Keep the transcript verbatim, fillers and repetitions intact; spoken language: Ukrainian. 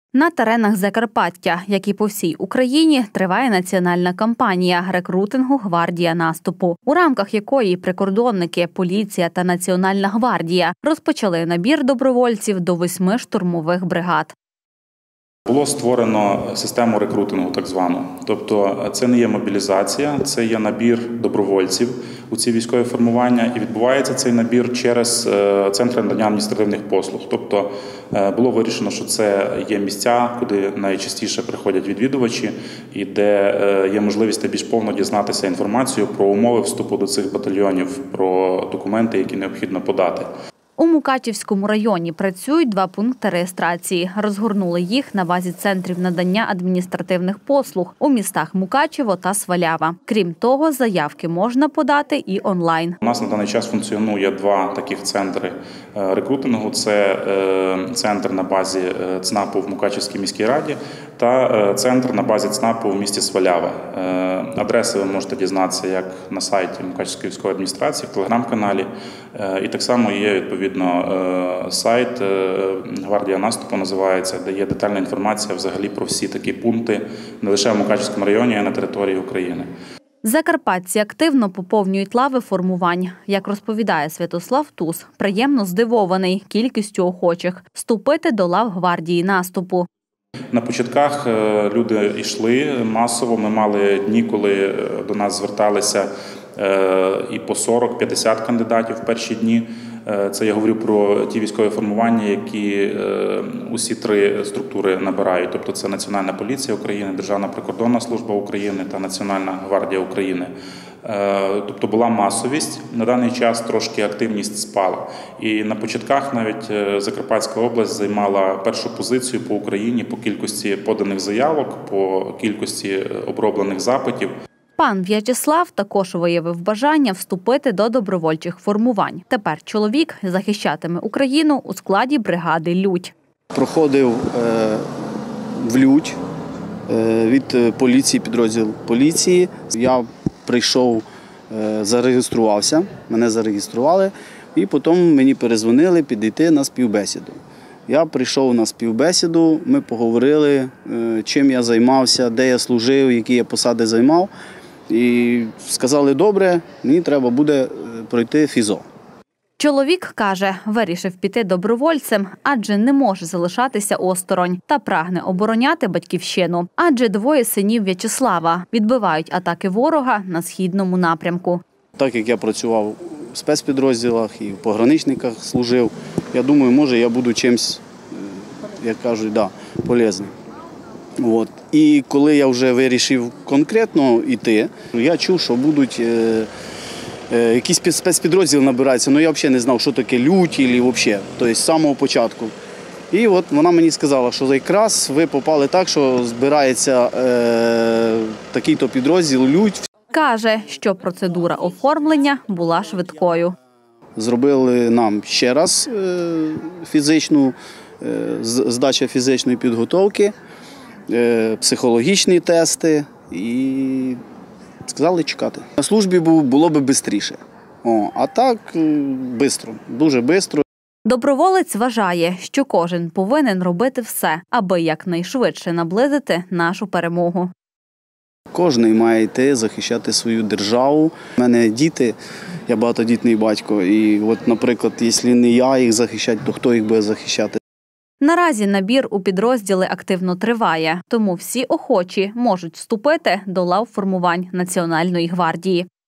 На теренах Закарпаття, як і по всій Україні, триває національна кампанія рекрутингу «Гвардія наступу», у рамках якої прикордонники, поліція та Національна гвардія розпочали набір добровольців до восьми штурмових бригад. Було створено систему рекрутингу так звану. Тобто це не є мобілізація, це є набір добровольців у ці військові формування. І відбувається цей набір через центри надання адміністративних послуг. Тобто було вирішено, що це є місця, куди найчастіше приходять відвідувачі і де є можливість більш повно дізнатися інформацію про умови вступу до цих батальйонів, про документи, які необхідно подати. У Мукачівському районі працюють два пункти реєстрації. Розгорнули їх на базі центрів надання адміністративних послуг у містах Мукачево та Свалява. Крім того, заявки можна подати і онлайн. У нас на даний час функціонує два таких центри рекрутингу. Це центр на базі ЦНАПу в Мукачівській міській раді та центр на базі ЦНАПу в місті Свалява. Адреси ви можете дізнатися як на сайті Мукачівської військової адміністрації, в телеграм-каналі. І так само є відповідно сайт «Гвардія наступу» називається, де є детальна інформація взагалі про всі такі пункти не лише в Мукачівському районі, а й на території України. Закарпатці активно поповнюють лави формувань. Як розповідає Святослав Туз, приємно здивований кількістю охочих вступити до лав Гвардії наступу. На початках люди йшли масово. Ми мали дні, коли до нас зверталися і по сорок-п'ятдесят кандидатів в перші дні. Це я говорю про ті військові формування, які усі три структури набирають. Тобто це Національна поліція України, Державна прикордонна служба України та Національна гвардія України. Тобто була масовість. На даний час трошки активність спала. І на початках навіть Закарпатська область займала першу позицію по Україні по кількості поданих заявок, по кількості оброблених запитів. Пан В'ячеслав також виявив бажання вступити до добровольчих формувань. Тепер чоловік захищатиме Україну у складі бригади «Лють». Проходив в «Лють» від поліції, підрозділ поліції. Я прийшов, зареєструвався, мене зареєстрували, і потім мені перезвонили підійти на співбесіду. Я прийшов на співбесіду, ми поговорили, чим я займався, де я служив, які я посади займав. І сказали, добре, мені треба буде пройти фізо. Чоловік, каже, вирішив піти добровольцем, адже не може залишатися осторонь та прагне обороняти батьківщину. Адже двоє синів В'ячеслава відбивають атаки ворога на східному напрямку. Так як я працював в спецпідрозділах і в пограничниках служив, я думаю, може я буду чимось, як кажуть, да, полезним. От. І коли я вже вирішив конкретно йти, я чув, що будуть е, е, якісь спецпідрозділи набираються, але я взагалі не знав, що таке «Лють» або взагалі, тобто з самого початку. І от вона мені сказала, що якраз ви попали так, що збирається е, такий-то підрозділ «Лють». Каже, що процедура оформлення була швидкою. Зробили нам ще раз е, фізичну, е, здача фізичної підготовки, психологічні тести і сказали чекати. На службі було б швидше, а так швидко, дуже швидко. Доброволець вважає, що кожен повинен робити все, аби якнайшвидше наблизити нашу перемогу. Кожен має йти захищати свою державу. У мене діти, я багатодітний батько, і от, наприклад, якщо не я їх захищати, то хто їх буде захищати? Наразі набір у підрозділи активно триває, тому всі охочі можуть вступити до лав формувань Національної гвардії.